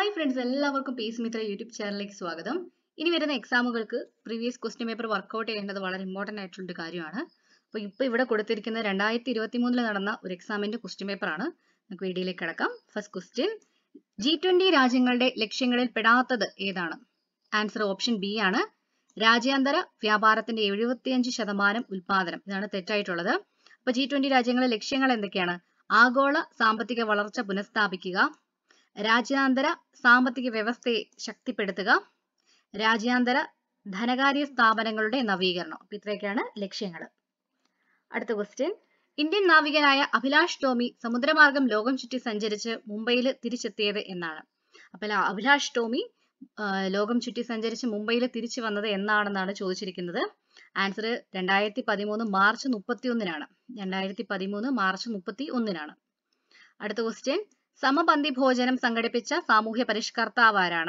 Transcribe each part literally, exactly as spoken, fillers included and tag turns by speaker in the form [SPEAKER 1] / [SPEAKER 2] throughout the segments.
[SPEAKER 1] Hi friends, എല്ലാവർക്കും P S Mithra YouTube ചാനലിലേക്ക് സ്വാഗതം. ഇനി വരുന്ന എക്സാമുകൾക്ക് പ്രീവിയസ് ക്വസ്റ്റ്യൻ പേപ്പർ വർക്കൗട്ട് ചെയ്യേണ്ടത് വളരെ ഇമ്പോർട്ടൻ്റ് ആയിട്ടുള്ള ഒരു കാര്യമാണ്. അപ്പോൾ ഇപ്പോൾ ഇവിടെ കൊടുത്തിരിക്കുന്ന രണ്ടായിരത്തി ഇരുപത്തി മൂന്നിൽ നടന്ന ഒരു എക്സാമിന്റെ ക്വസ്റ്റ്യൻ പേപ്പറാണ്. നമുക്ക് വീഡിയോയിലേക്ക് കിടക്കാം. ഫസ്റ്റ് ക്വസ്റ്റ്യൻ, ജി ട്വന്റി രാജ്യങ്ങളുടെ ലക്ഷ്യങ്ങളിൽ പെടാത്തത് ഏതാണ്? ആൻസർ ഓപ്ഷൻ ബി ആണ്. രാജ്യാന്തര വ്യാപാരത്തിന്റെ എഴുപത്തിയഞ്ച് ശതമാനം ഉൽപാദനം. ഇതാണ് തെറ്റായിട്ടുള്ളത്. അപ്പൊ ജി ട്വന്റി രാജ്യങ്ങളുടെ ലക്ഷ്യങ്ങൾ എന്തൊക്കെയാണ്? ആഗോള സാമ്പത്തിക വളർച്ച പുനഃസ്ഥാപിക്കുക, രാജ്യാന്തര സാമ്പത്തിക വ്യവസ്ഥയെ ശക്തിപ്പെടുത്തുക, രാജ്യാന്തര ധനകാര്യ സ്ഥാപനങ്ങളുടെ നവീകരണം. അപ്പൊ ഇത്രയൊക്കെയാണ് ലക്ഷ്യങ്ങൾ. അടുത്ത ക്വസ്റ്റ്യൻ, ഇന്ത്യൻ നാവികനായ അഭിലാഷ് ടോമി സമുദ്രമാർഗം ലോകം ചുറ്റി സഞ്ചരിച്ച് മുംബൈയിൽ തിരിച്ചെത്തിയത് എന്നാണ്? അപ്പൊ അഭിലാഷ് ടോമി ലോകം ചുറ്റി സഞ്ചരിച്ച് മുംബൈയിൽ തിരിച്ചു വന്നത് എന്നാണെന്നാണ് ചോദിച്ചിരിക്കുന്നത്. ആൻസർ രണ്ടായിരത്തി പതിമൂന്ന് മാർച്ച് മുപ്പത്തി ഒന്നിനാണ്. രണ്ടായിരത്തി പതിമൂന്ന് മാർച്ച് മുപ്പത്തി ഒന്നിനാണ്. അടുത്ത ക്വസ്റ്റ്യൻ, സമപന്തി ഭോജനം സംഘടിപ്പിച്ച സാമൂഹ്യ പരിഷ്കർത്താവ് ആരാണ്?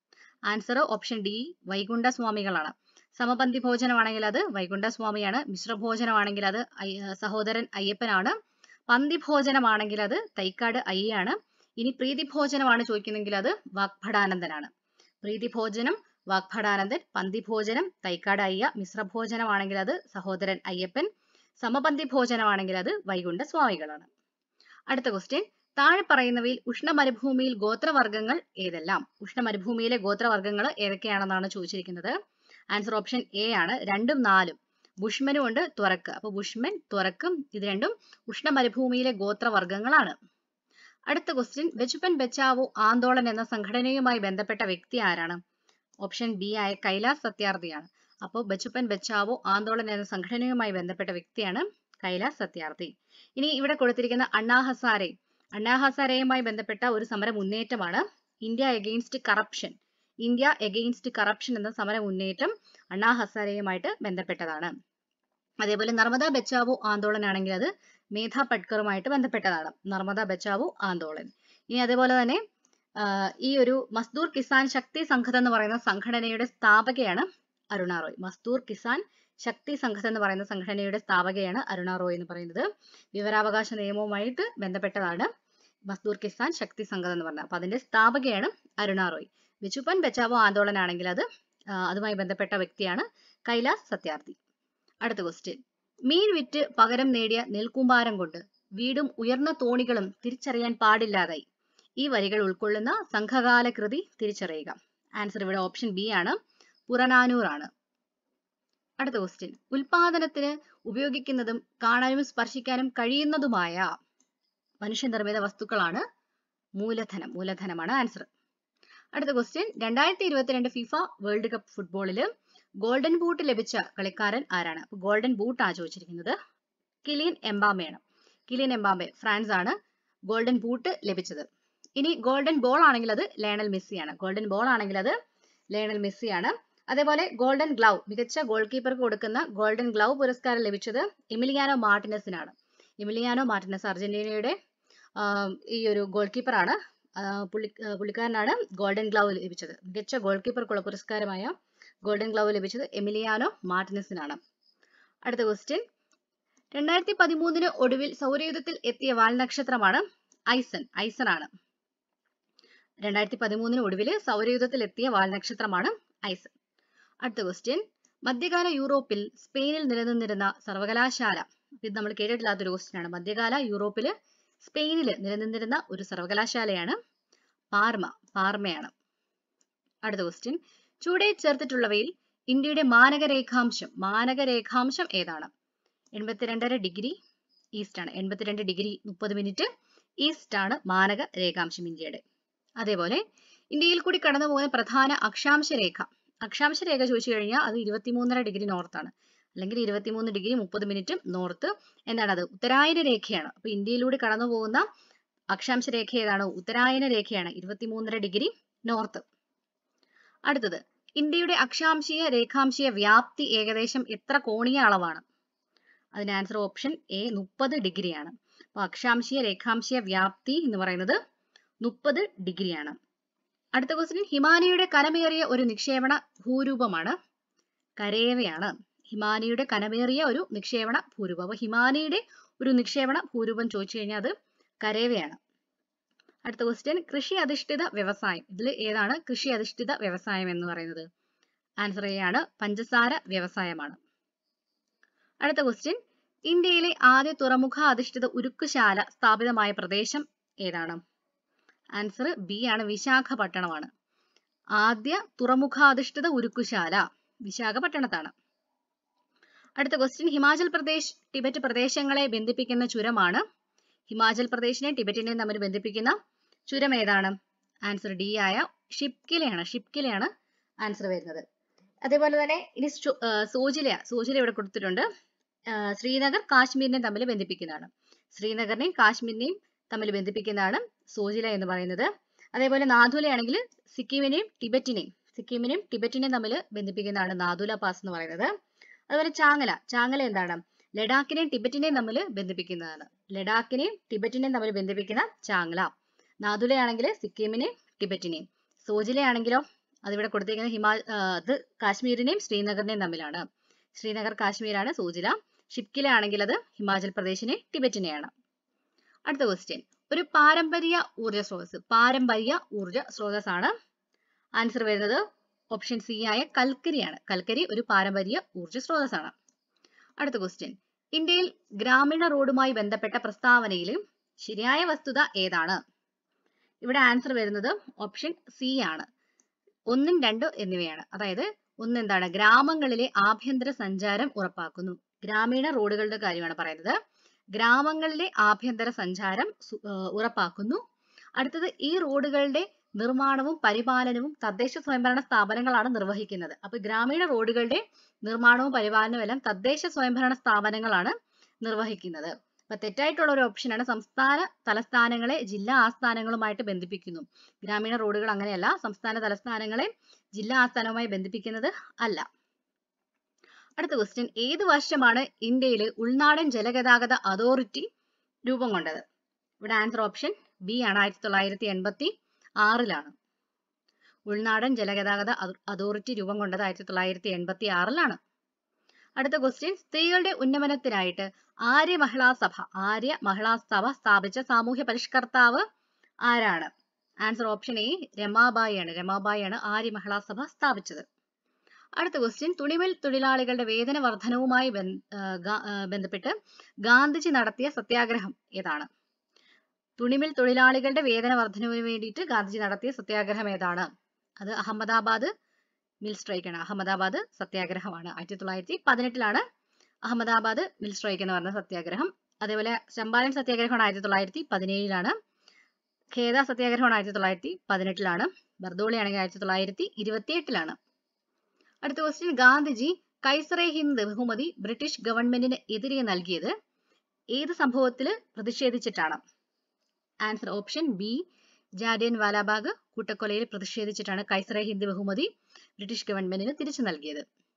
[SPEAKER 1] ആൻസർ ഓപ്ഷൻ ഡി വൈകുണ്ഠ സ്വാമികളാണ്. സമപന്തി ഭോജനമാണെങ്കിൽ അത് വൈകുണ്ഠ സ്വാമിയാണ്. മിശ്രഭോജനമാണെങ്കിൽ അത് സഹോദരൻ അയ്യപ്പനാണ്. പന്തി ഭോജനമാണെങ്കിൽ അത് തൈക്കാട് അയ്യാണ്. ഇനി പ്രീതി ഭോജനമാണ് ചോദിക്കുന്നെങ്കിൽ അത് വാഗ്ഭടാനന്ദനാണ്. പ്രീതി ഭോജനം വാഗ്ഭടാനന്ദൻ, പന്തി ഭോജനം തൈക്കാട് അയ്യ, മിശ്രഭോജനമാണെങ്കിൽ അത് സഹോദരൻ അയ്യപ്പൻ, സമപന്തി ഭോജനമാണെങ്കിൽ അത് വൈകുണ്ഠ സ്വാമികളാണ്. അടുത്ത ക്വസ്റ്റ്യൻ, താഴെ പറയുന്നവയിൽ ഉഷ്ണമരുഭൂമിയിൽ ഗോത്രവർഗ്ഗങ്ങൾ ഏതെല്ലാം? ഉഷ്ണമരുഭൂമിയിലെ ഗോത്രവർഗ്ഗങ്ങൾ ഏതൊക്കെയാണെന്നാണ് ചോദിച്ചിരിക്കുന്നത്. ആൻസർ ഓപ്ഷൻ എ ആണ്. രണ്ടും നാലും. ബുഷ്മനും ഉണ്ട്, ത്വരക്ക്. അപ്പൊ ബുഷ്മൻ, ത്വരക്കും ഇത് രണ്ടും ഉഷ്ണമരുഭൂമിയിലെ ഗോത്രവർഗ്ഗങ്ങളാണ്. അടുത്ത ക്വസ്റ്റ്യൻ, ബച്ചുപൻ ബച്ചാവോ ആന്തോളൻ എന്ന സംഘടനയുമായി ബന്ധപ്പെട്ട വ്യക്തി ആരാണ്? ഓപ്ഷൻ ബി ആയ കൈലാസ് സത്യാർത്ഥിയാണ്. അപ്പോൾ ബച്ചുപൻ ബച്ചാവോ ആന്തോളൻ എന്ന സംഘടനയുമായി ബന്ധപ്പെട്ട വ്യക്തിയാണ് കൈലാസ് സത്യാർത്ഥി. ഇനി ഇവിടെ കൊടുത്തിരിക്കുന്ന അണ്ണാ ഹസാരെ അണ്ണാ ഹസാരെയുമായി ബന്ധപ്പെട്ട ഒരു സമര മുന്നേറ്റമാണ് India against corruption. India against corruption എന്ന സമര മുന്നേറ്റം അണ്ണാ ഹസാരെയുമായിട്ട് ബന്ധപ്പെട്ടതാണ്. അതേപോലെ നർമ്മദ ബച്ചാവോ ആന്തോളൻ ആണെങ്കിൽ അത് മേധ പട്കറുമായിട്ട് ബന്ധപ്പെട്ടതാണ്. നർമ്മദ ബച്ചാവോ ആന്തോളൻ. ഇനി അതേപോലെ തന്നെ ഈ ഒരു മസ്ദൂർ കിസാൻ ശക്തി സംഘം എന്ന് പറയുന്ന സംഘടനയുടെ സ്ഥാപകയാണ് അരുണ റോയ്. മസ്ദൂർ കിസാൻ ശക്തി സംഘം എന്ന് പറയുന്ന സംഘടനയുടെ സ്ഥാപകയാണ് അരുണ റോയ് എന്ന് പറയുന്നത്. വിവരാവകാശ നിയമവുമായിട്ട് ബന്ധപ്പെട്ടതാണ് മസ്ദൂർ കിസാൻ ശക്തി സംഘം എന്ന് പറഞ്ഞത്. അപ്പൊ അതിന്റെ സ്ഥാപകയാണ് അരുണ റോയ്. ബച്ചുപൻ ബച്ചാവോ ആന്തോളൻ ആണെങ്കിൽ അത് അതുമായി ബന്ധപ്പെട്ട വ്യക്തിയാണ് കൈലാസ് സത്യാർത്ഥി. അടുത്ത ക്വസ്റ്റ്യൻ, മീൻ വിറ്റ് പകരം നേടിയ നെൽക്കൂമ്പാരം കൊണ്ട് വീടും ഉയർന്ന തോണികളും തിരിച്ചറിയാൻ പാടില്ലാതായി. ഈ വരികൾ ഉൾക്കൊള്ളുന്ന സംഘകാല കൃതി തിരിച്ചറിയുക. ആൻസർ ഇവിടെ ഓപ്ഷൻ ബി ആണ്. പുറനാനൂർ ആണ്. അടുത്ത ക്വസ്റ്റ്യൻ, ഉൽപാദനത്തിന് ഉപയോഗിക്കുന്നതും കാണാനും സ്പർശിക്കാനും കഴിയുന്നതുമായ മനുഷ്യനിർമ്മിത വസ്തുക്കളാണ് മൂലധനം. മൂലധനമാണ് ആൻസർ. അടുത്ത ക്വസ്റ്റ്യൻ, രണ്ടായിരത്തി ഇരുപത്തിരണ്ട് ഫിഫ വേൾഡ് കപ്പ് ഫുട്ബോളില് ഗോൾഡൻ ബൂട്ട് ലഭിച്ച കളിക്കാരൻ ആരാണ്? ഗോൾഡൻ ബൂട്ട് ആണ് ചോദിച്ചിരിക്കുന്നത്. കിലിയൻ എംബാമയാണ്. കിലിയൻ എംബാമെ ഫ്രാൻസ് ആണ് ഗോൾഡൻ ബൂട്ട് ലഭിച്ചത്. ഇനി ഗോൾഡൻ ബോൾ ആണെങ്കിൽ അത് ലയണൽ മെസ്സിയാണ്. ഗോൾഡൻ ബോൾ ആണെങ്കിൽ അത് ലയണൽ മെസ്സിയാണ്. അതേപോലെ ഗോൾഡൻ ഗ്ലൗ, മികച്ച ഗോൾ കീപ്പർക്ക് കൊടുക്കുന്ന ഗോൾഡൻ ഗ്ലൗ പുരസ്കാരം ലഭിച്ചത് എമിലിയാനോ മാർട്ടിനസിനാണ്. എമിലിയാനോ മാർട്ടിനസ് അർജന്റീനയുടെ ഈ ഒരു ഗോൾ കീപ്പറാണ്. പുള്ളി പുള്ളിക്കാരനാണ് ഗോൾഡൻ ഗ്ലൗ ലഭിച്ചത്. മികച്ച ഗോൾ കീപ്പർക്കുള്ള പുരസ്കാരമായ ഗോൾഡൻ ഗ്ലൗ ലഭിച്ചത് എമിലിയാനോ മാർട്ടിനസിനാണ്. അടുത്ത ക്വസ്റ്റ്യൻ, രണ്ടായിരത്തി പതിമൂന്നിന് ഒടുവിൽ സൗരയൂഥത്തിൽ എത്തിയ വാൽനക്ഷത്രമാണ് ഐസൺ. ഐസൺ ആണ്. രണ്ടായിരത്തി പതിമൂന്നിന് ഒടുവിൽ സൗരയൂഥത്തിൽ എത്തിയ വാൽനക്ഷത്രമാണ് ഐസൺ. അടുത്ത ക്വസ്റ്റ്യൻ, മധ്യകാല യൂറോപ്പിൽ സ്പെയിനിൽ നിലനിന്നിരുന്ന സർവകലാശാല. ഇത് നമ്മൾ കേട്ടിട്ടില്ലാത്തൊരു ക്വസ്റ്റ്യൻ ആണ്. മധ്യകാല യൂറോപ്പിൽ സ്പെയിനിൽ നിലനിന്നിരുന്ന ഒരു സർവകലാശാലയാണ് പാർമ. പാർമയാണ്. അടുത്ത ക്വസ്റ്റ്യൻ, ചുവടെ ചേർത്തിട്ടുള്ളവയിൽ ഇന്ത്യയുടെ മാനകരേഖാംശം മാനകരേഖാംശം ഏതാണ്? എൺപത്തിരണ്ടര ഡിഗ്രി ഈസ്റ്റ് ആണ്. എൺപത്തിരണ്ട് ഡിഗ്രി മുപ്പത് മിനിറ്റ് ഈസ്റ്റ് ആണ് മാനക രേഖാംശം ഇന്ത്യയുടെ. അതേപോലെ ഇന്ത്യയിൽ കൂടി കടന്നു പോകുന്ന പ്രധാന അക്ഷാംശ രേഖ. അക്ഷാംശ രേഖ ചോദിച്ചു കഴിഞ്ഞാൽ അത് ഇരുപത്തിമൂന്നര ഡിഗ്രി നോർത്താണ്, അല്ലെങ്കിൽ ഇരുപത്തിമൂന്ന് ഡിഗ്രി മുപ്പത് മിനിറ്റ് നോർത്ത്. എന്താണ് അത്? ഉത്തരായന രേഖയാണ്. അപ്പൊ ഇന്ത്യയിലൂടെ കടന്നു പോകുന്ന അക്ഷാംശ രേഖ ഏതാണ്? ഉത്തരായന രേഖയാണ്. ഇരുപത്തിമൂന്നര ഡിഗ്രി നോർത്ത്. അടുത്തത്, ഇന്ത്യയുടെ അക്ഷാംശീയ രേഖാംശീയ വ്യാപ്തി ഏകദേശം എത്ര കോണീയ അളവാണ്? അതിന് ആൻസർ ഓപ്ഷൻ എ മുപ്പത് ഡിഗ്രിയാണ്. അപ്പൊ അക്ഷാംശീയ രേഖാംശീയ വ്യാപ്തി എന്ന് പറയുന്നത് മുപ്പത് ഡിഗ്രിയാണ്. അടുത്ത ക്വസ്റ്റ്യൻ, ഹിമാനിയുടെ കനമേറിയ ഒരു നിക്ഷേപണ ഭൂരൂപമാണ് കരേവയാണ്. ഹിമാനിയുടെ കനമേറിയ ഒരു നിക്ഷേപണ ഭൂരൂപം. അപ്പൊ ഹിമാനിയുടെ ഒരു നിക്ഷേപണ ഭൂരൂപം ചോദിച്ചു കഴിഞ്ഞാൽ അത് കരേവയാണ്. അടുത്ത ക്വസ്റ്റ്യൻ കൃഷി അധിഷ്ഠിത വ്യവസായം. ഇതിൽ ഏതാണ് കൃഷി അധിഷ്ഠിത വ്യവസായം എന്ന് പറയുന്നത്? ആൻസർ എ ആണ്, പഞ്ചസാര വ്യവസായമാണ്. അടുത്ത ക്വസ്റ്റ്യൻ ഇന്ത്യയിലെ ആദ്യ തുറമുഖ അധിഷ്ഠിത ഉരുക്കുശാല സ്ഥാപിതമായ പ്രദേശം ഏതാണ്? ആൻസർ ബി ആണ്, വിശാഖപട്ടണമാണ്. ആദ്യ തുറമുഖാധിഷ്ഠിത ഉരുക്കുശാല വിശാഖപട്ടണത്താണ്. അടുത്ത ക്വസ്റ്റ്യൻ ഹിമാചൽ പ്രദേശ് ടിബറ്റ് പ്രദേശങ്ങളെ ബന്ധിപ്പിക്കുന്ന ചുരമാണ്. ഹിമാചൽ പ്രദേശിനെ ടിബറ്റിനെയും തമ്മിൽ ബന്ധിപ്പിക്കുന്ന ചുരം ഏതാണ്? ആൻസർ ഡി ആയ ഷിപ്കിലയാണ്. ഷിപ്കിലയാണ് ആൻസർ വരുന്നത്. അതേപോലെ തന്നെ ഇനി സോജില സോജില ഇവിടെ കൊടുത്തിട്ടുണ്ട്. ശ്രീനഗർ കാശ്മീരിനെ തമ്മിൽ ബന്ധിപ്പിക്കുന്നതാണ്. ശ്രീനഗറിനെയും കാശ്മീരിനെയും തമ്മിൽ ബന്ധിപ്പിക്കുന്നതാണ് സോജില എന്ന് പറയുന്നത്. അതേപോലെ നാഥുല ആണെങ്കിൽ സിക്കിമിനെയും ടിബറ്റിനെയും സിക്കിമിനെയും ടിബറ്റിനെയും തമ്മിൽ ബന്ധിപ്പിക്കുന്നതാണ് നാഥുല പാസ് എന്ന് പറയുന്നത്. അതുപോലെ ചാങ്ങല ചാങ്ങല എന്താണ്? ലഡാക്കിനെയും ടിബറ്റിനെയും തമ്മിൽ ബന്ധിപ്പിക്കുന്നതാണ്. ലഡാക്കിനെയും ടിബറ്റിനെയും തമ്മിൽ ബന്ധിപ്പിക്കുന്ന ചാങ്ങല. നാഥുലയാണെങ്കിൽ സിക്കിമിനെയും ടിബറ്റിനെയും. സോജിലയാണെങ്കിലോ അതിവിടെ കൊടുത്തിരിക്കുന്നത് ഹിമാ അത് കാശ്മീരിനെയും ശ്രീനഗറിനെയും തമ്മിലാണ്. ശ്രീനഗർ കാശ്മീരാണ് സോജില. ഷിപ്കില ആണെങ്കിൽ അത് ഹിമാചൽ പ്രദേശിനെ ടിബറ്റിനെയാണ്. അടുത്ത ക്വസ്റ്റ്യൻ ഒരു പാരമ്പര്യ ഊർജ സ്രോതസ് പാരമ്പര്യ ഊർജ സ്രോതസ്സാണ്. ആൻസർ വരുന്നത് ഓപ്ഷൻ സി ആയ കൽക്കരിയാണ്. കൽക്കരി ഒരു പാരമ്പര്യ ഊർജ സ്രോതസ്സാണ്. അടുത്ത ക്വസ്റ്റ്യൻ ഇന്ത്യയിൽ ഗ്രാമീണ റോഡുമായി ബന്ധപ്പെട്ട പ്രസ്താവനയിലും ശരിയായ വസ്തുത ഏതാണ്? ഇവിടെ ആൻസർ വരുന്നത് ഓപ്ഷൻ സി ആണ്, ഒന്നും രണ്ടും എന്നിവയാണ്. അതായത് ഒന്ന് എന്താണ്? ഗ്രാമങ്ങളിലെ ആഭ്യന്തര സഞ്ചാരം ഉറപ്പാക്കുന്നു. ഗ്രാമീണ റോഡുകളുടെ കാര്യമാണ് പറയുന്നത്. ഗ്രാമങ്ങളിലെ ആഭ്യന്തര സഞ്ചാരം ഉറപ്പാക്കുന്നു. അടുത്തത് ഈ റോഡുകളുടെ നിർമ്മാണവും പരിപാലനവും തദ്ദേശ സ്വയംഭരണ സ്ഥാപനങ്ങളാണ് നിർവഹിക്കുന്നത്. അപ്പൊ ഗ്രാമീണ റോഡുകളുടെ നിർമ്മാണവും പരിപാലനവും എല്ലാം തദ്ദേശ സ്വയംഭരണ സ്ഥാപനങ്ങളാണ് നിർവഹിക്കുന്നത്. അപ്പൊ തെറ്റായിട്ടുള്ള ഒരു ഓപ്ഷനാണ് സംസ്ഥാന തലസ്ഥാനങ്ങളെ ജില്ലാ ആസ്ഥാനങ്ങളുമായിട്ട് ബന്ധിപ്പിക്കുന്നു. ഗ്രാമീണ റോഡുകൾ അങ്ങനെയല്ല, സംസ്ഥാന തലസ്ഥാനങ്ങളെ ജില്ലാ ആസ്ഥാനവുമായി ബന്ധിപ്പിക്കുന്നത് അല്ല. അടുത്ത ക്വസ്റ്റ്യൻ ഏത് വർഷമാണ് ഇന്ത്യയിലെ ഉൾനാടൻ ജലഗതാഗത അതോറിറ്റി രൂപം കൊണ്ടത്? ഇവിടെ ആൻസർ ഓപ്ഷൻ ബി ആണ്, ആയിരത്തി തൊള്ളായിരത്തി എൺപത്തി ആറിലാണ്. ഉൾനാടൻ ജലഗതാഗത അതോറിറ്റി രൂപം കൊണ്ടത് ആയിരത്തി തൊള്ളായിരത്തി എൺപത്തി ആറിലാണ്. അടുത്ത ക്വസ്റ്റ്യൻ സ്ത്രീകളുടെ ഉന്നമനത്തിനായിട്ട് ആര്യ മഹിളാ സഭ ആര്യ മഹിളാ സഭ സ്ഥാപിച്ച സാമൂഹ്യ പരിഷ്കർത്താവ് ആരാണ്? ആൻസർ ഓപ്ഷൻ എ രമാബായി ആണ്. രമാബായി ആണ് ആര്യ മഹിളാ സഭ സ്ഥാപിച്ചത്. അടുത്ത ക്വസ്റ്റ്യൻ തുണിമിൽ തൊഴിലാളികളുടെ വേതന വർധനവുമായി ബന്ധപ്പെട്ട് ഗാന്ധിജി നടത്തിയ സത്യാഗ്രഹം ഏതാണ്? തുണിമിൽ തൊഴിലാളികളുടെ വേതന വർധനവിന് വേണ്ടിയിട്ട് ഗാന്ധിജി നടത്തിയ സത്യാഗ്രഹം ഏതാണ്? അത് അഹമ്മദാബാദ് മിൽ സ്ട്രൈക്ക് ആണ്. അഹമ്മദാബാദ് സത്യാഗ്രഹമാണ്. ആയിരത്തി തൊള്ളായിരത്തി പതിനെട്ടിലാണ് അഹമ്മദാബാദ് മിൽ സ്ട്രൈക്ക് എന്ന് പറഞ്ഞ സത്യാഗ്രഹം. അതേപോലെ ചമ്പാരൻ സത്യാഗ്രഹമാണ് ആയിരത്തി തൊള്ളായിരത്തി പതിനേഴിലാണ്. ഖേദ സത്യാഗ്രഹമാണ് ആയിരത്തി തൊള്ളായിരത്തി പതിനെട്ടിലാണ്. ബർദോളി ആണെങ്കിൽ ആയിരത്തി തൊള്ളായിരത്തി ഇരുപത്തി എട്ടിലാണ്. അടുത്ത ക്വസ്റ്റ്യൻ ഗാന്ധിജി കൈസറെ ഹിന്ദ് ബഹുമതി ബ്രിട്ടീഷ് ഗവൺമെന്റിന് എതിരെ നൽകിയത് ഏത് സംഭവത്തിൽ പ്രതിഷേധിച്ചിട്ടാണ്? Answer option B Jallian Walabagh കൂട്ടക്കൊലയിൽ പ്രതിഷേധിച്ചിട്ടാണ് കൈസറെ ഹിന്ദ് ബഹുമതി ബ്രിട്ടീഷ് ഗവൺമെന്റിന് തിരിച്ചു നൽകിയത്.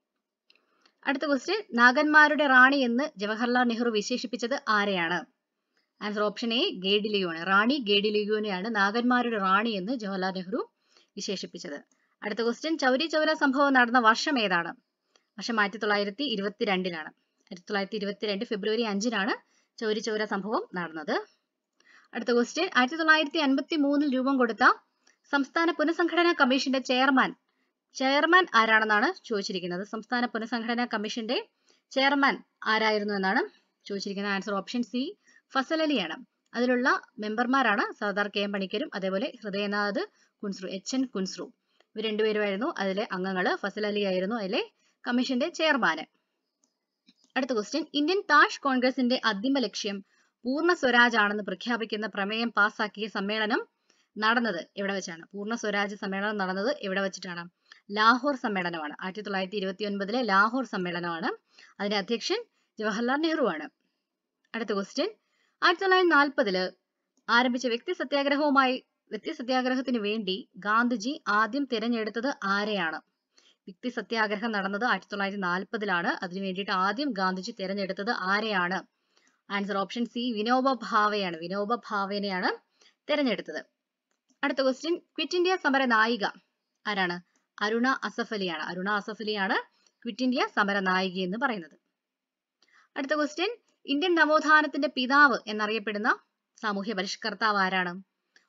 [SPEAKER 1] അടുത്ത ക്വസ്റ്റ്യൻ നാഗന്മാരുടെ റാണി എന്ന് ജവഹർലാൽ നെഹ്റു വിശേഷിപ്പിച്ചത് ആരെയാണ്? ആൻസർ ഓപ്ഷൻ എ ഗേഡിലിയോ ആണ്. റാണി ഗേഡിലിയോനെയാണ് നാഗന്മാരുടെ റാണി എന്ന് ജവഹർലാൽ നെഹ്റു വിശേഷിപ്പിച്ചത്. അടുത്ത ക്വസ്റ്റ്യൻ ചൗരി ചൗര സംഭവം നടന്ന വർഷം ഏതാണ്? വർഷം ആയിരത്തി തൊള്ളായിരത്തി ഇരുപത്തിരണ്ടിലാണ്. ആയിരത്തി തൊള്ളായിരത്തി ഇരുപത്തിരണ്ട് ഫെബ്രുവരി അഞ്ചിനാണ് ചൗരി ചൗര സംഭവം നടന്നത്. അടുത്ത ക്വസ്റ്റ്യൻ ആയിരത്തി തൊള്ളായിരത്തി അൻപത്തി മൂന്നിൽ രൂപം കൊടുത്ത സംസ്ഥാന പുനഃസംഘടനാ കമ്മീഷന്റെ ചെയർമാൻ ചെയർമാൻ ആരാണെന്നാണ് ചോദിച്ചിരിക്കുന്നത്. സംസ്ഥാന പുനഃസംഘടനാ കമ്മീഷന്റെ ചെയർമാൻ ആരായിരുന്നു എന്നാണ് ചോദിച്ചിരിക്കുന്നത്. ആൻസർ ഓപ്ഷൻ സി ഫസൽ അലിയാണ്. അതിലുള്ള മെമ്പർമാരാണ് സർദാർ കെ എം പണിക്കരും അതേപോലെ ഹൃദയനാഥ് കുൻസ്രു എച്ച് എൻ കുൻസ്രു. ഇവർ രണ്ടുപേരുമായിരുന്നു അതിലെ അംഗങ്ങൾ. ഫസൽ അലി ആയിരുന്നു അതിലെ കമ്മീഷന്റെ ചെയർമാന്. അടുത്ത ക്വസ്റ്റ്യൻ ഇന്ത്യൻ താഷ് കോൺഗ്രസിന്റെ അന്തിമ ലക്ഷ്യം പൂർണ്ണ സ്വരാജ് ആണെന്ന് പ്രഖ്യാപിക്കുന്ന പ്രമേയം പാസാക്കിയ സമ്മേളനം നടന്നത് എവിടെ വെച്ചാണ്? പൂർണ്ണ സ്വരാജ് സമ്മേളനം നടന്നത് എവിടെ വെച്ചിട്ടാണ്? ലാഹോർ സമ്മേളനമാണ്. ആയിരത്തി തൊള്ളായിരത്തി ഇരുപത്തി ഒൻപതിലെ ലാഹോർ സമ്മേളനമാണ്. അതിന്റെ അധ്യക്ഷൻ ജവഹർലാൽ നെഹ്റു ആണ്. അടുത്ത ക്വസ്റ്റ്യൻ ആയിരത്തി തൊള്ളായിരത്തി നാൽപ്പതില് ആരംഭിച്ച വ്യക്തി സത്യാഗ്രഹവുമായി വ്യക്തി സത്യാഗ്രഹത്തിന് വേണ്ടി ഗാന്ധിജി ആദ്യം തിരഞ്ഞെടുത്തത് ആരെയാണ്? വ്യക്തി സത്യാഗ്രഹം നടന്നത് ആയിരത്തി തൊള്ളായിരത്തി നാൽപ്പതിലാണ്. അതിനു വേണ്ടിയിട്ട് ആദ്യം ഗാന്ധിജി തിരഞ്ഞെടുത്തത് ആരെയാണ്? ആൻസർ ഓപ്ഷൻ സി വിനോബ ഭാവെയാണ്. വിനോബ ഭാവേനെയാണ് തിരഞ്ഞെടുത്തത്. അടുത്ത ക്വസ്റ്റ്യൻ ക്വിറ്റ് ഇന്ത്യ സമര നായിക ആരാണ്? അരുണ അസഫ് അലിയാണ്. അരുണ അസഫ് അലിയാണ് ക്വിറ്റ് ഇന്ത്യ സമര നായിക എന്ന് പറയുന്നത്. അടുത്ത ക്വസ്റ്റ്യൻ ഇന്ത്യൻ നവോത്ഥാനത്തിന്റെ പിതാവ് എന്നറിയപ്പെടുന്ന സാമൂഹ്യ പരിഷ്കർത്താവ് ആരാണ്?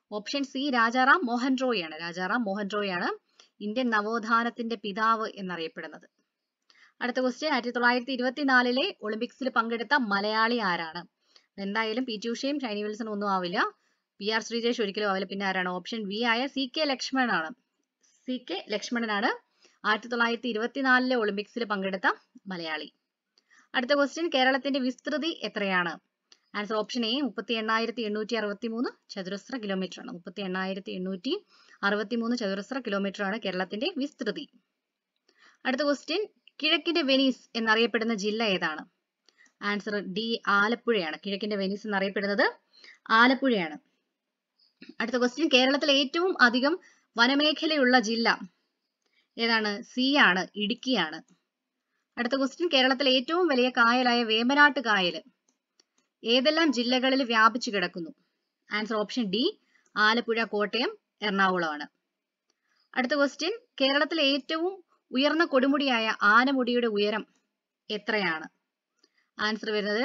[SPEAKER 1] ഓപ്ഷൻ സി രാജാറാം മോഹൻ റോയ് ആണ്. രാജാറാം മോഹൻ റോയ് ആണ് ഇന്ത്യൻ നവോത്ഥാനത്തിന്റെ പിതാവ് എന്നറിയപ്പെടുന്നത്. അടുത്ത ക്വസ്റ്റ്യൻ, ആയിരത്തി തൊള്ളായിരത്തി ഇരുപത്തിനാലിലെ ഒളിമ്പിക്സിൽ പങ്കെടുത്ത മലയാളി ആരാണ്? എന്തായാലും പി ടി ഉഷയും ഷൈനി വിൽസൺ ഒന്നും ആവില്ല, പി ആർ ശ്രീജേഷ് ഒരിക്കലും ആവില്ല. പിന്നെ ആരാണ്? ഓപ്ഷൻ ബി ആയ സി കെ ലക്ഷ്മണനാണ്. സി കെ ലക്ഷ്മണനാണ് ആയിരത്തി തൊള്ളായിരത്തി ഇരുപത്തിനാലിലെ ഒളിമ്പിക്സിൽ പങ്കെടുത്ത മലയാളി. അടുത്ത ക്വസ്റ്റ്യൻ, കേരളത്തിന്റെ വിസ്തൃതി എത്രയാണ്? ആൻസർ ഓപ്ഷൻ എ മുപ്പത്തി എണ്ണായിരത്തി എണ്ണൂറ്റി അറുപത്തി മൂന്ന് ചതുരശ്ര കിലോമീറ്റർ ആണ്. മുപ്പത്തി എണ്ണായിരത്തി എണ്ണൂറ്റി അറുപത്തി മൂന്ന് ചതുരശ്ര കിലോമീറ്റർ ആണ് കേരളത്തിന്റെ വിസ്തൃതി. അടുത്ത ക്വസ്റ്റ്യൻ, കിഴക്കിന്റെ വെനീസ് എന്നറിയപ്പെടുന്ന ജില്ല ഏതാണ്? ആൻസർ ഡി ആലപ്പുഴയാണ്. കിഴക്കിന്റെ വെനീസ് എന്നറിയപ്പെടുന്നത് ആലപ്പുഴയാണ്. അടുത്ത ക്വസ്റ്റ്യൻ, കേരളത്തിലെ ഏറ്റവും അധികം വനമേഖലയുള്ള ജില്ല ഏതാണ്? സി ആണ്, ഇടുക്കിയാണ്. അടുത്ത ക്വസ്റ്റ്യൻ, കേരളത്തിലെ ഏറ്റവും വലിയ കായലായ വേമ്പനാട്ട് കായൽ ഏതെല്ലാം ജില്ലകളിൽ വ്യാപിച്ചു കിടക്കുന്നു? Answer option D Alappuzha, Kottayam, എറണാകുളമാണ്. അടുത്ത ക്വസ്റ്റ്യൻ, കേരളത്തിലെ ഏറ്റവും ഉയർന്ന കൊടുമുടിയായ ആനമുടിയുടെ ഉയരം എത്രയാണ്? ആൻസർ വരുന്നത്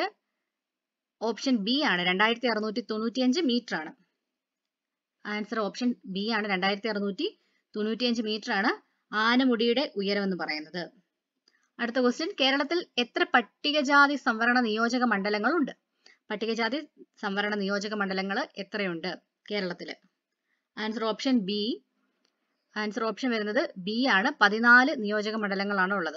[SPEAKER 1] ഓപ്ഷൻ ബി ആണ്, രണ്ടായിരത്തി അറുന്നൂറ്റി തൊണ്ണൂറ്റി അഞ്ച് മീറ്റർ ആണ്. ആൻസർ ഓപ്ഷൻ ബി ആണ്, രണ്ടായിരത്തി അറുന്നൂറ്റി തൊണ്ണൂറ്റി അഞ്ച് മീറ്റർ ആണ് ആനമുടിയുടെ ഉയരം എന്ന് പറയുന്നത്. അടുത്ത ക്വസ്റ്റ്യൻ, കേരളത്തിൽ എത്ര പട്ടികജാതി സംവരണ നിയോജക മണ്ഡലങ്ങളുണ്ട്? പട്ടികജാതി സംവരണ നിയോജക മണ്ഡലങ്ങൾ എത്രയുണ്ട് കേരളത്തില്? Answer option B answer option വരുന്നത് ബി ആണ്, പതിനാല് നിയോജക മണ്ഡലങ്ങളാണ് ഉള്ളത്.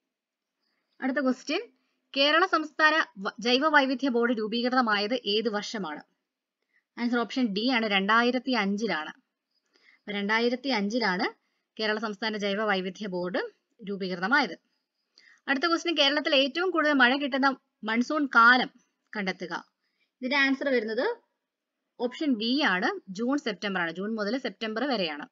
[SPEAKER 1] അടുത്ത ക്വസ്റ്റ്യൻ, കേരള സംസ്ഥാന ജൈവ വൈവിധ്യ ബോർഡ് രൂപീകൃതമായത് ഏത് വർഷമാണ്? ആൻസർ ഓപ്ഷൻ ഡി ആണ്, രണ്ടായിരത്തി അഞ്ചിലാണ്. രണ്ടായിരത്തി അഞ്ചിലാണ് കേരള സംസ്ഥാന ജൈവ വൈവിധ്യ ബോർഡ് രൂപീകൃതമായത്. അടുത്ത ക്വസ്റ്റ്യൻ, കേരളത്തിൽ ഏറ്റവും കൂടുതൽ മഴ കിട്ടുന്ന മൺസൂൺ കാലം കണ്ടെത്തുക. ഇതിന്റെ ആൻസർ വരുന്നത് ഓപ്ഷൻ ബി ആണ്, ജൂൺ സെപ്റ്റംബർ ആണ്. ജൂൺ മുതൽ സെപ്റ്റംബർ വരെയാണ്.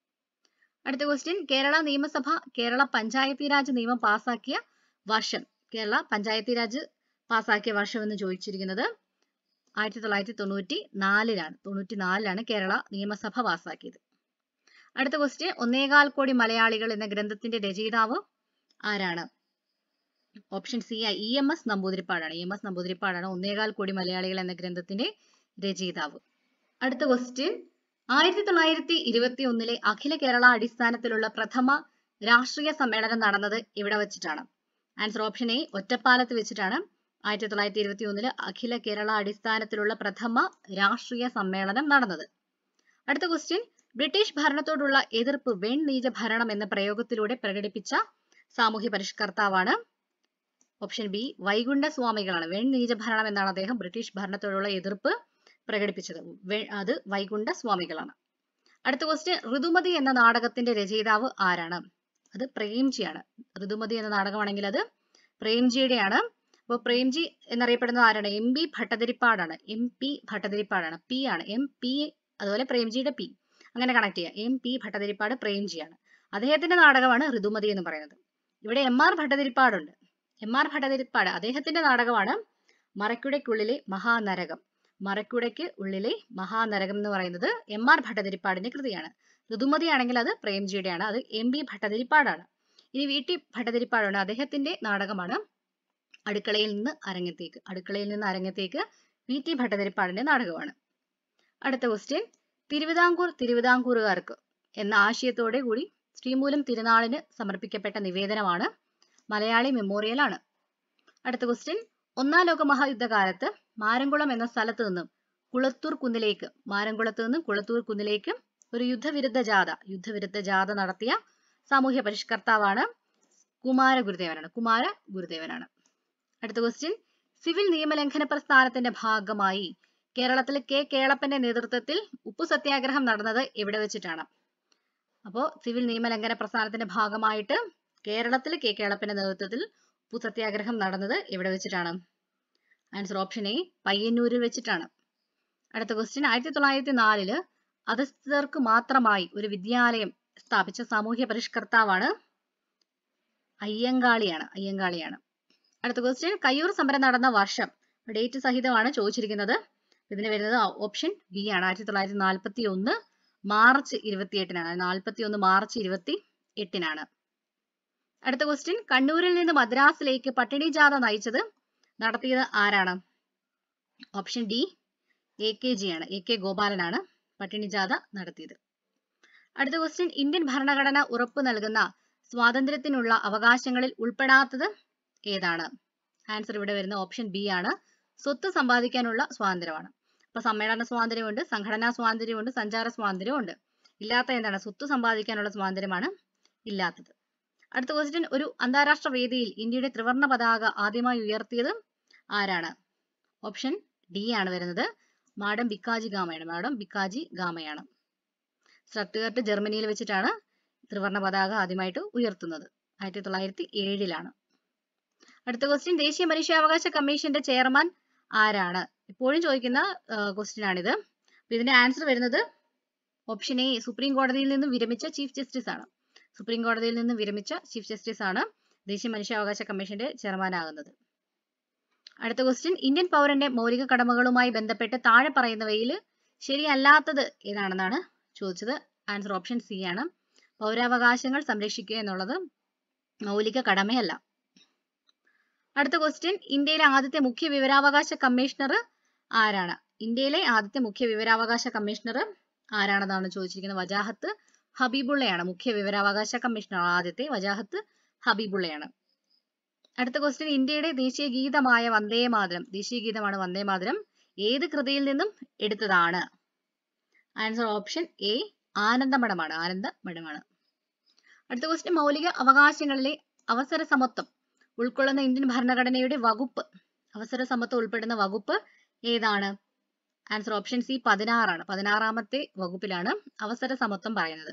[SPEAKER 1] അടുത്ത ക്വസ്റ്റ്യൻ, കേരള നിയമസഭ കേരള പഞ്ചായത്തി രാജ് നിയമം പാസാക്കിയ വർഷം. കേരള പഞ്ചായത്തി രാജ് പാസാക്കിയ വർഷം എന്ന് ചോദിച്ചിരിക്കുന്നത് ആയിരത്തി തൊള്ളായിരത്തി തൊണ്ണൂറ്റി നാലിലാണ്. തൊണ്ണൂറ്റി നാലിലാണ് കേരള നിയമസഭ പാസാക്കിയത്. അടുത്ത ക്വസ്റ്റ്യൻ, ഒന്നേകാൽ കോടി മലയാളികൾ എന്ന ഗ്രന്ഥത്തിന്റെ രചയിതാവ് ആരാണ്? Option C E M S നമ്പൂതിരിപ്പാടാണ്. ഇ എം എസ് നമ്പൂതിരിപ്പാടാണ് ഒന്നേകാൽ കോടി മലയാളികൾ എന്ന ഗ്രന്ഥത്തിന്റെ രചയിതാവ്. അടുത്ത ക്വസ്റ്റ്യൻ, ആയിരത്തി തൊള്ളായിരത്തി ഇരുപത്തി ഒന്നിലെ അഖില കേരള അടിസ്ഥാനത്തിലുള്ള പ്രഥമ രാഷ്ട്രീയ സമ്മേളനം നടന്നത് എവിടെ വെച്ചിട്ടാണ്? ആൻസർ ഓപ്ഷൻ എ ഒറ്റപ്പാലത്ത് വെച്ചിട്ടാണ് ആയിരത്തി തൊള്ളായിരത്തി ഇരുപത്തി ഒന്നില് അഖില കേരള അടിസ്ഥാനത്തിലുള്ള പ്രഥമ രാഷ്ട്രീയ സമ്മേളനം നടന്നത്. അടുത്ത ക്വസ്റ്റ്യൻ, ബ്രിട്ടീഷ് ഭരണത്തോടുള്ള എതിർപ്പ് വെൺ നീച ഭരണം എന്ന പ്രയോഗത്തിലൂടെ പ്രകടിപ്പിച്ച സാമൂഹ്യ പരിഷ്കർത്താവാണ്? ഓപ്ഷൻ ബി വൈകുണ്ഠ സ്വാമികളാണ്. വെൺ നീച ഭരണം എന്നാണ് അദ്ദേഹം ബ്രിട്ടീഷ് ഭരണത്തോടുള്ള എതിർപ്പ് പ്രകടിപ്പിച്ചത്. അത് വൈകുണ്ഠ സ്വാമികളാണ്. അടുത്ത ക്വസ്റ്റ്യൻ, ഋതുമതി എന്ന നാടകത്തിന്റെ രചയിതാവ് ആരാണ്? അത് പ്രേംജിയാണ്. ഋതുമതി എന്ന നാടകമാണെങ്കിൽ അത് പ്രേംജിയുടെയാണ്. അപ്പോൾ പ്രേംജി എന്നറിയപ്പെടുന്നത് ആരാണ്? എം പി ഭട്ടതിരിപ്പാടാണ്. എം പി ഭട്ടതിരിപ്പാടാണ്. പി ആണ്, എം പി, അതുപോലെ പ്രേംജിയുടെ പി, അങ്ങനെ കണക്ട് ചെയ്യുക. എം പി ഭട്ടതിരിപ്പാട് പ്രേംജിയാണ്. അദ്ദേഹത്തിന്റെ നാടകമാണ് ഋതുമതി എന്ന് പറയുന്നത്. ഇവിടെ എം ആർ ഭട്ടതിരിപ്പാടുണ്ട്. എം ആർ ഭട്ടതിരിപ്പാട് അദ്ദേഹത്തിന്റെ നാടകമാണ് മറക്കുടയ്ക്കുള്ളിലെ മഹാനരകം. മറക്കുടയ്ക്ക് ഉള്ളിലെ മഹാനരകം എന്ന് പറയുന്നത് എം ആർ ഭട്ടതിരിപ്പാടിന്റെ കൃതിയാണ്. ഋതുമതി ആണെങ്കിൽ അത് പ്രേംജിയുടെയാണ്. അത് എം പി ഭട്ടതിരിപ്പാടാണ്. ഇനി വി ടി ഭട്ടതിരിപ്പാടുണ്ട്. അദ്ദേഹത്തിന്റെ നാടകമാണ് അടുക്കളയിൽ നിന്ന് അരങ്ങത്തേക്ക്. അടുക്കളയിൽ നിന്ന് അരങ്ങത്തേക്ക് വി ടി ഭട്ടതിരിപ്പാടിന്റെ നാടകമാണ്. അടുത്ത ക്വസ്റ്റ്യൻ, തിരുവിതാംകൂർ തിരുവിതാംകൂറുകാർക്ക് എന്ന ആശയത്തോടെ കൂടി ശ്രീമൂലം തിരുനാളിന് സമർപ്പിക്കപ്പെട്ട നിവേദനമാണ് മലയാളി മെമ്മോറിയൽ ആണ്. അടുത്ത ക്വസ്റ്റ്യൻ, ഒന്നാം ലോക മഹായുദ്ധകാലത്ത് മാരംകുളം എന്ന സ്ഥലത്ത് നിന്നും കുളത്തൂർ കുന്നിലേക്ക് മാരംകുളത്ത് നിന്നും കുളത്തൂർ കുന്നിലേക്ക് ഒരു യുദ്ധവിരുദ്ധ ജാഥ യുദ്ധവിരുദ്ധ ജാഥ നടത്തിയ സാമൂഹ്യ പരിഷ്കർത്താവാണ് കുമാര ഗുരുദേവനാണ്. കുമാര ഗുരുദേവനാണ്. അടുത്ത ക്വസ്റ്റ്യൻ, സിവിൽ നിയമലംഘന പ്രസ്ഥാനത്തിന്റെ ഭാഗമായി കേരളത്തിൽ കെ കേളപ്പന്റെ നേതൃത്വത്തിൽ ഉപ്പു സത്യാഗ്രഹം നടന്നത് എവിടെ വെച്ചിട്ടാണ്? അപ്പോ സിവിൽ നിയമലംഘന പ്രസ്ഥാനത്തിന്റെ ഭാഗമായിട്ട് കേരളത്തിൽ കെ കേളപ്പന്റെ നേതൃത്വത്തിൽ ഉപ്പു സത്യാഗ്രഹം നടന്നത് എവിടെ വെച്ചിട്ടാണ്? ആൻസർ ഓപ്ഷൻ എ പയ്യന്നൂരിൽ വെച്ചിട്ടാണ്. അടുത്ത ക്വസ്റ്റ്യൻ, ആയിരത്തി തൊള്ളായിരത്തി നാലില് അധസ്ഥിതർക്ക് മാത്രമായി ഒരു വിദ്യാലയം സ്ഥാപിച്ച സാമൂഹ്യ പരിഷ്കർത്താവാണ് അയ്യങ്കാളിയാണ്. അയ്യങ്കാളിയാണ്. അടുത്ത ക്വസ്റ്റ്യൻ, കയ്യൂർ സമരം നടന്ന വർഷം ഡേറ്റ് സഹിതമാണ് ചോദിച്ചിരിക്കുന്നത്. ഇതിന് വരുന്നത് ഓപ്ഷൻ ബി ആണ്, ആയിരത്തി തൊള്ളായിരത്തി നാൽപ്പത്തി ഒന്ന് മാർച്ച് ഇരുപത്തി എട്ടിനാണ്. നാൽപ്പത്തി ഒന്ന് മാർച്ച് ഇരുപത്തി എട്ടിനാണ്. അടുത്ത ക്വസ്റ്റ്യൻ, കണ്ണൂരിൽ നിന്ന് മദ്രാസിലേക്ക് പട്ടിണി ജാഥ നയിച്ചത് നടത്തിയത് ആരാണ്? Option D A K G ആണ്. എ കെ ഗോപാലനാണ് പട്ടിണി ജാഥ നടത്തിയത്. അടുത്ത ക്വസ്റ്റ്യൻ, ഇന്ത്യൻ ഭരണഘടന ഉറപ്പു നൽകുന്ന സ്വാതന്ത്ര്യത്തിനുള്ള അവകാശങ്ങളിൽ ഉൾപ്പെടാത്തത് ഏതാണ്? ആൻസർ ഇവിടെ വരുന്ന ഓപ്ഷൻ ബി ആണ്. സ്വത്ത് സമ്പാദിക്കാനുള്ള സ്വാതന്ത്ര്യമാണ്. അപ്പൊ സമ്മേളന സ്വാതന്ത്ര്യമുണ്ട്, സംഘടനാ സ്വാതന്ത്ര്യമുണ്ട്, സഞ്ചാര സ്വാതന്ത്ര്യമുണ്ട്. ഇല്ലാത്ത എന്താണ്? സ്വത്ത് സമ്പാദിക്കാനുള്ള സ്വാതന്ത്ര്യമാണ് ഇല്ലാത്തത്. അടുത്ത ക്വസ്റ്റ്യൻ, ഒരു അന്താരാഷ്ട്ര വേദിയിൽ ഇന്ത്യയുടെ ത്രിവർണ്ണ പതാക ആദ്യമായി ഉയർത്തിയത് ആരാണ്? ഓപ്ഷൻ ഡി ആണ് വരുന്നത്. മാഡം ബിക്കാജി ഗാമയാണ്. മാഡം ബിക്കാജി ഗാമയാണ്. സ്റ്റുട്ട്ഗർട്ട് ജർമ്മനിയിൽ വെച്ചിട്ടാണ് ത്രിവർണ്ണ പതാക ആദ്യമായിട്ട് ഉയർത്തുന്നത്. ആയിരത്തി തൊള്ളായിരത്തി ഏഴിലാണ്. അടുത്ത ക്വസ്റ്റ്യൻ, ദേശീയ മനുഷ്യാവകാശ കമ്മീഷന്റെ ചെയർമാൻ ആരാണ്? എപ്പോഴും ചോദിക്കുന്ന ക്വസ്റ്റ്യൻ ആണിത്. ഇതിന്റെ ആൻസർ വരുന്നത് ഓപ്ഷൻ എ, സുപ്രീം കോടതിയിൽ നിന്നും വിരമിച്ച ചീഫ് ജസ്റ്റിസ് ആണ്. സുപ്രീം കോടതിയിൽ നിന്നും വിരമിച്ച ചീഫ് ജസ്റ്റിസ് ആണ് ദേശീയ മനുഷ്യാവകാശ കമ്മീഷന്റെ ചെയർമാൻ ആകുന്നത്. അടുത്ത ക്വസ്റ്റ്യൻ, ഇന്ത്യൻ പൗരന്റെ മൗലിക കടമകളുമായി ബന്ധപ്പെട്ട് താഴെ പറയുന്നവയിൽ ശരിയല്ലാത്തത് ഏതാണെന്നാണ് ചോദിച്ചത്. ആൻസർ ഓപ്ഷൻ സി ആണ്. പൗരാവകാശങ്ങൾ സംരക്ഷിക്കുക എന്നുള്ളത് മൗലിക കടമയല്ല. അടുത്ത ക്വസ്റ്റ്യൻ, ഇന്ത്യയിലെ ആദ്യത്തെ മുഖ്യ വിവരാവകാശ കമ്മീഷണർ ആരാണ്? ഇന്ത്യയിലെ ആദ്യത്തെ മുഖ്യ വിവരാവകാശ കമ്മീഷണർ ആരാണെന്നാണ് ചോദിച്ചിരിക്കുന്നത്. വജാഹത്ത് ഹബീബുള്ളയാണ് മുഖ്യ വിവരാവകാശ കമ്മീഷണർ. ആദ്യത്തെ വജാഹത്ത് ഹബീബുള്ളയാണ്. അടുത്ത ക്വസ്റ്റ്യൻ, ഇന്ത്യയുടെ ദേശീയ ഗീതമായ വന്ദേ മാതരം, ദേശീയ ഗീതമാണ് വന്ദേ മാതരം, ഏത് കൃതിയിൽ നിന്നും എടുത്തതാണ്? ആൻസർ ഓപ്ഷൻ എ, ആനന്ദമഠമാണ്. ആനന്ദമഠമാണ്. അടുത്ത ക്വസ്റ്റ്യൻ, മൗലിക അവകാശങ്ങളിലെ അവസര സമത്വം ഉൾക്കൊള്ളുന്ന ഇന്ത്യൻ ഭരണഘടനയുടെ വകുപ്പ്, അവസര സമത്വം ഉൾപ്പെടുന്ന വകുപ്പ് ഏതാണ്? ആൻസർ ഓപ്ഷൻ സി, പതിനാറാണ്. പതിനാറാമത്തെ വകുപ്പിലാണ് അവസര സമത്വം പറയുന്നത്.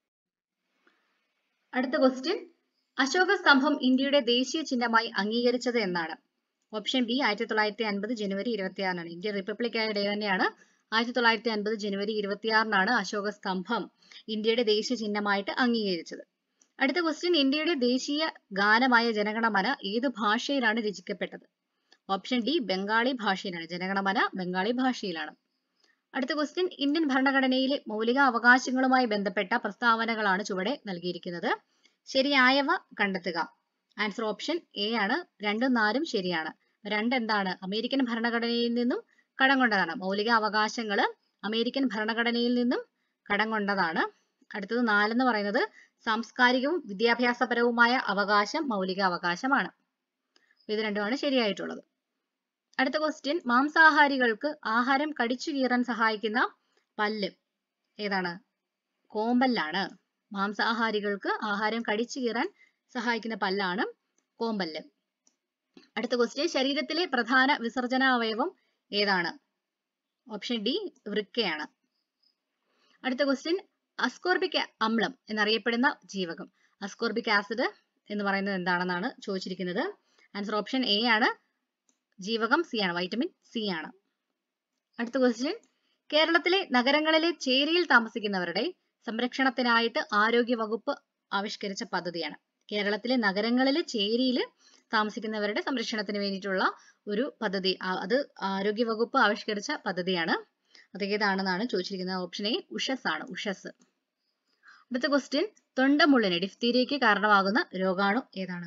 [SPEAKER 1] അടുത്ത ക്വസ്റ്റ്യൻ, അശോക സ്തംഭം ഇന്ത്യയുടെ ദേശീയ ചിഹ്നമായി അംഗീകരിച്ചത് എന്നാണ്? ഓപ്ഷൻ ബി, ആയിരത്തി തൊള്ളായിരത്തി അൻപത് ജനുവരി ഇരുപത്തി ആറിനാണ്. ഇന്ത്യൻ റിപ്പബ്ലിക് ആയ ഡേ തന്നെയാണ് ആയിരത്തി തൊള്ളായിരത്തി അൻപത് ജനുവരി ഇരുപത്തി ആറിനാണ് അശോക സ്തംഭം ഇന്ത്യയുടെ ദേശീയ ചിഹ്നമായിട്ട് അംഗീകരിച്ചത്. അടുത്ത ക്വസ്റ്റ്യൻ, ഇന്ത്യയുടെ ദേശീയ ഗാനമായ ജനഗണമന ഏത് ഭാഷയിലാണ് രചിക്കപ്പെട്ടത്? ഓപ്ഷൻ ഡി, ബംഗാളി ഭാഷയിലാണ്. ജനഗണമന ബംഗാളി ഭാഷയിലാണ്. അടുത്ത ക്വസ്റ്റ്യൻ, ഇന്ത്യൻ ഭരണഘടനയിലെ മൗലിക അവകാശങ്ങളുമായി ബന്ധപ്പെട്ട പ്രസ്താവനകളാണ് ചുവടെ നൽകിയിരിക്കുന്നത്. ശരിയായവ കണ്ടെത്തുക. ആൻസർ ഓപ്ഷൻ എ ആണ്. രണ്ടും നാലും ശരിയാണ്. രണ്ട് എന്താണ്? അമേരിക്കൻ ഭരണഘടനയിൽ നിന്നും കടം കൊണ്ടതാണ്. മൗലിക അവകാശങ്ങൾ അമേരിക്കൻ ഭരണഘടനയിൽ നിന്നും കടം കൊണ്ടതാണ്. അടുത്തത് നാലെന്ന് പറയുന്നത് സാംസ്കാരികവും വിദ്യാഭ്യാസപരവുമായ അവകാശം മൗലിക അവകാശമാണ്. ഇത് രണ്ടുമാണ് ശരിയായിട്ടുള്ളത്. അടുത്ത ക്വസ്റ്റ്യൻ, മാംസാഹാരികൾക്ക് ആഹാരം കടിച്ചു കീറാൻ സഹായിക്കുന്ന പല്ല് ഏതാണ്? കോമ്പല്ലാണ്. മാംസാഹാരികൾക്ക് ആഹാരം കടിച്ചു കീറാൻ സഹായിക്കുന്ന പല്ലാണ് കോമ്പല്ല്. അടുത്ത ക്വസ്റ്റ്യൻ, ശരീരത്തിലെ പ്രധാന വിസർജനാവയവം ഏതാണ്? ഓപ്ഷൻ ഡി, വൃക്കയാണ്. അടുത്ത ക്വസ്റ്റ്യൻ, അസ്കോർബിക് അമ്ലം എന്നറിയപ്പെടുന്ന ജീവകം, അസ്കോർബിക് ആസിഡ് എന്ന് പറയുന്നത് എന്താണെന്നാണ് ചോദിച്ചിരിക്കുന്നത്. ആൻസർ ഓപ്ഷൻ എ ആണ്. ജീവകം സി ആണ്. വൈറ്റമിൻ സി ആണ്. അടുത്ത ക്വസ്റ്റ്യൻ, കേരളത്തിലെ നഗരങ്ങളിലെ ചേരിയിൽ താമസിക്കുന്നവരുടെ സംരക്ഷണത്തിനായിട്ട് ആരോഗ്യ വകുപ്പ് ആവിഷ്കരിച്ച പദ്ധതിയാണ്. കേരളത്തിലെ നഗരങ്ങളിലെ ചേരിയിൽ താമസിക്കുന്നവരുടെ സംരക്ഷണത്തിന് വേണ്ടിയിട്ടുള്ള ഒരു പദ്ധതി, അത് ആരോഗ്യ വകുപ്പ് ആവിഷ്കരിച്ച പദ്ധതിയാണ്. അത് ഏതാണെന്നാണ് ചോദിച്ചിരിക്കുന്നത്. ഓപ്ഷൻ എ, ഉഷസ് ആണ്. ഉഷസ്. അടുത്ത ക്വസ്റ്റ്യൻ, തൊണ്ടമുള്ളിന് ഡിഫ്തീരിയയ്ക്ക് കാരണമാകുന്ന രോഗാണു ഏതാണ്?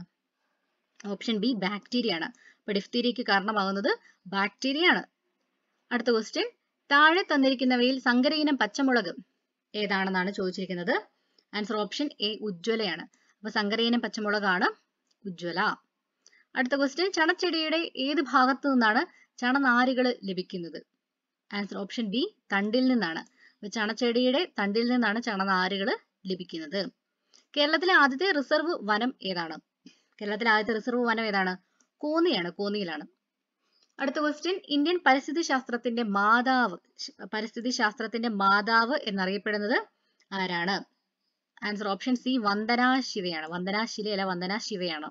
[SPEAKER 1] ഓപ്ഷൻ ബി, ബാക്ടീരിയ ആണ്. അപ്പൊ ഡിഫ്തീരിയയ്ക്ക് കാരണമാകുന്നത് ബാക്ടീരിയ ആണ്. അടുത്ത ക്വസ്റ്റ്യൻ, താഴെ തന്നിരിക്കുന്നവയിൽ സങ്കരയിനം പച്ചമുളക് ഏതാണെന്നാണ് ചോദിച്ചിരിക്കുന്നത്. ആൻസർ ഓപ്ഷൻ എ, ഉജ്ജ്വലയാണ്. അപ്പൊ സങ്കരയിനം പച്ചമുളകാണ് ഉജ്ജ്വല. അടുത്ത ക്വസ്റ്റ്യൻ, ചണച്ചെടിയുടെ ഏത് ഭാഗത്തു നിന്നാണ് ചണനാരുകൾ ലഭിക്കുന്നത്? ആൻസർ ഓപ്ഷൻ ബി, തണ്ടിൽ നിന്നാണ്. അപ്പൊ ചണച്ചെടിയുടെ തണ്ടിൽ നിന്നാണ് ചണനാരുകൾ ലഭിക്കുന്നത്. കേരളത്തിലെ ആദ്യത്തെ റിസർവ് വനം ഏതാണ്? കേരളത്തിലെ ആദ്യത്തെ റിസർവ് വനം ഏതാണ്? കോന്നിയാണ്. കോന്നിയിലാണ്. അടുത്ത ക്വസ്റ്റ്യൻ, ഇന്ത്യൻ പരിസ്ഥിതി ശാസ്ത്രത്തിന്റെ മാതാവ്, പരിസ്ഥിതി ശാസ്ത്രത്തിന്റെ മാതാവ് എന്നറിയപ്പെടുന്നത് ആരാണ്? ആൻസർ ഓപ്ഷൻ സി, വന്ദനാ ശിവയാണ്. വന്ദനാ ശിലയല്ല, വന്ദനാ ശിവയാണ്.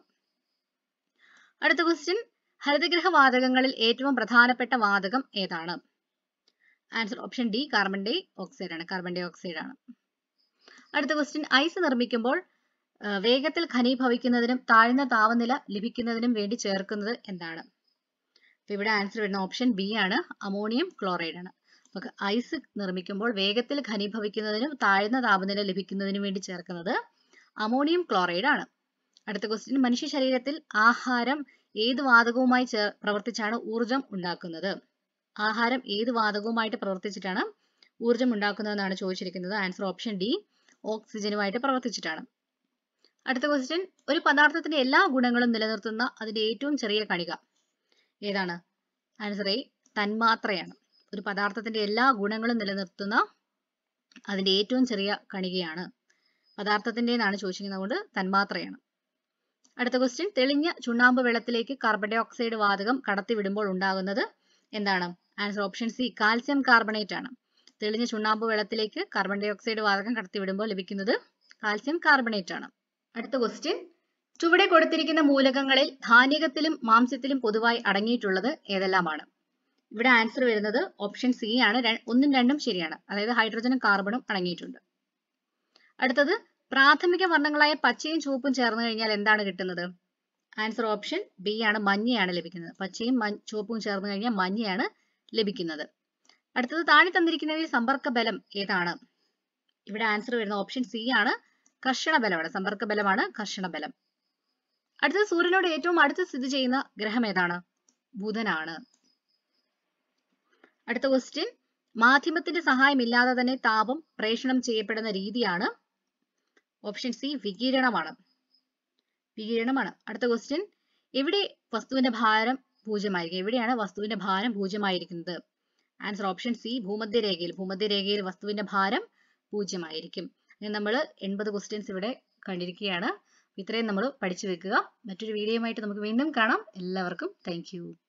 [SPEAKER 1] അടുത്ത ക്വസ്റ്റ്യൻ, ഹരിതഗൃഹ വാതകങ്ങളിൽ ഏറ്റവും പ്രധാനപ്പെട്ട വാതകം ഏതാണ്? Answer option D, carbon dioxide ആണ്. കാർബൺ ഡൈ ഓക്സൈഡ് ആണ്. അടുത്ത ക്വസ്റ്റ്യൻ, ഐസ് നിർമ്മിക്കുമ്പോൾ വേഗത്തിൽ ഘനീഭവിക്കുന്നതിനും താഴ്ന്ന താപനില ലഭിക്കുന്നതിനും വേണ്ടി ചേർക്കുന്നത് എന്താണ്? അപ്പൊ ഇവിടെ ആൻസർ വരുന്ന ഓപ്ഷൻ ബി ആണ്. അമോണിയം ക്ലോറൈഡ് ആണ്. അപ്പൊ ഐസ് നിർമ്മിക്കുമ്പോൾ വേഗത്തിൽ ഘനീഭവിക്കുന്നതിനും താഴ്ന്ന താപനില ലഭിക്കുന്നതിനും വേണ്ടി ചേർക്കുന്നത് അമോണിയം ക്ലോറൈഡ് ആണ്. അടുത്ത ക്വസ്റ്റ്യൻ, മനുഷ്യ ശരീരത്തിൽ ആഹാരം ഏത് വാതകവുമായി ചേർ പ്രവർത്തിച്ചാണ് ഊർജം ഉണ്ടാക്കുന്നത്? ആഹാരം ഏത് വാതകവുമായിട്ട് പ്രവർത്തിച്ചിട്ടാണ് ഊർജ്ജം ഉണ്ടാക്കുന്നതെന്നാണ് ചോദിച്ചിരിക്കുന്നത്. ആൻസർ ഓപ്ഷൻ ഡി, ഓക്സിജനുമായിട്ട് പ്രവർത്തിച്ചിട്ടാണ്. അടുത്ത ക്വസ്റ്റ്യൻ, ഒരു പദാർത്ഥത്തിന്റെ എല്ലാ ഗുണങ്ങളും നിലനിർത്തുന്ന അതിന്റെ ഏറ്റവും ചെറിയ കണിക ഏതാണ്? ആൻസർ എ, തന്മാത്രയാണ്. ഒരു പദാർത്ഥത്തിന്റെ എല്ലാ ഗുണങ്ങളും നിലനിർത്തുന്ന അതിന്റെ ഏറ്റവും ചെറിയ കണികയാണ്. പദാർത്ഥത്തിൻ്റെതാണ് ചോദിച്ചിരിക്കുന്നത്, കൊണ്ട് തന്മാത്രയാണ്. അടുത്ത ക്വസ്റ്റ്യൻ, തെളിഞ്ഞ ചുണ്ണാമ്പ് വെള്ളത്തിലേക്ക് കാർബൺ ഡൈ ഓക്സൈഡ് വാതകം കടത്തിവിടുമ്പോൾ ഉണ്ടാകുന്നത് എന്താണ്? Answer option C, calcium carbonate ആണ്. തെളിഞ്ഞ ചുണ്ണാമ്പ് വെള്ളത്തിലേക്ക് കാർബൺ ഡൈ ഓക്സൈഡ് വാതകം കടത്തിവിടുമ്പോൾ ലഭിക്കുന്നത് കാൽസ്യം കാർബണേറ്റ് ആണ്. അടുത്ത ക്വസ്റ്റ്യൻ, ചുവടെ കൊടുത്തിരിക്കുന്ന മൂലകങ്ങളിൽ ധാന്യകത്തിലും മാംസ്യത്തിലും പൊതുവായി അടങ്ങിയിട്ടുള്ളത് ഏതെല്ലാമാണ്? ഇവിടെ ആൻസർ വരുന്നത് ഓപ്ഷൻ സി ആണ്. ഒന്നും രണ്ടും ശരിയാണ്. അതായത് ഹൈഡ്രജനും കാർബണും അടങ്ങിയിട്ടുണ്ട്. അടുത്തത്, പ്രാഥമിക വർണ്ണങ്ങളായ പച്ചയും ചുവപ്പും ചേർന്ന് കഴിഞ്ഞാൽ എന്താണ് കിട്ടുന്നത്? ആൻസർ ഓപ്ഷൻ ബി ആണ്, മഞ്ഞയാണ് ലഭിക്കുന്നത്. പച്ചയും ചുവപ്പും ചേർന്ന് കഴിഞ്ഞാൽ മഞ്ഞയാണ് ലഭിക്കുന്നത്. അടുത്തത്, താഴെ തന്നിരിക്കുന്നവയിൽ സമ്പർക്ക ബലം ഏതാണ്? ഇവിടെ ആൻസർ വരുന്ന ഓപ്ഷൻ സി ആണ്, കർഷണ ബലമാണ്. സമ്പർക്ക ബലമാണ് കർഷണ ബലം. അടുത്തത്, സൂര്യനോട് ഏറ്റവും അടുത്ത് സ്ഥിതി ചെയ്യുന്ന ഗ്രഹം ഏതാണ്? ബുധനാണ്. അടുത്ത ക്വസ്റ്റ്യൻ, മാധ്യമത്തിന്റെ സഹായമില്ലാതെ തന്നെ താപം പ്രേഷണം ചെയ്യപ്പെടുന്ന രീതിയാണ്? ഓപ്ഷൻ സി, വികിരണമാണ്. വികിരണമാണ്. അടുത്ത ക്വസ്റ്റ്യൻ, എവിടെ വസ്തുവിന്റെ ഭാരം പൂജ്യമായിരിക്കും? എവിടെയാണ് വസ്തുവിന്റെ ഭാരം പൂജ്യമായിരിക്കുന്നത്? ആൻസർ ഓപ്ഷൻ സി, ഭൂമധ്യരേഖയിൽ. ഭൂമധ്യരേഖയിൽ വസ്തുവിന്റെ ഭാരം പൂജ്യമായിരിക്കും. അങ്ങനെ നമ്മൾ എൺപത് ക്വസ്റ്റ്യൻസ് ഇവിടെ കണ്ടിരിക്കുകയാണ്. ഇത്രയും നമ്മൾ പഠിച്ചു വെക്കുക. മറ്റൊരു വീഡിയോയുമായിട്ട് നമുക്ക് വീണ്ടും കാണാം. എല്ലാവർക്കും താങ്ക് യു.